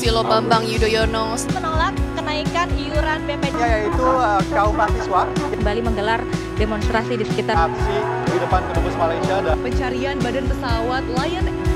Susilo Bambang Yudhoyono menolak kenaikan iuran BPJS, yaitu kaum mahasiswa kembali menggelar demonstrasi di sekitar aksi di depan Kedubes Malaysia dan pencarian badan pesawat Lion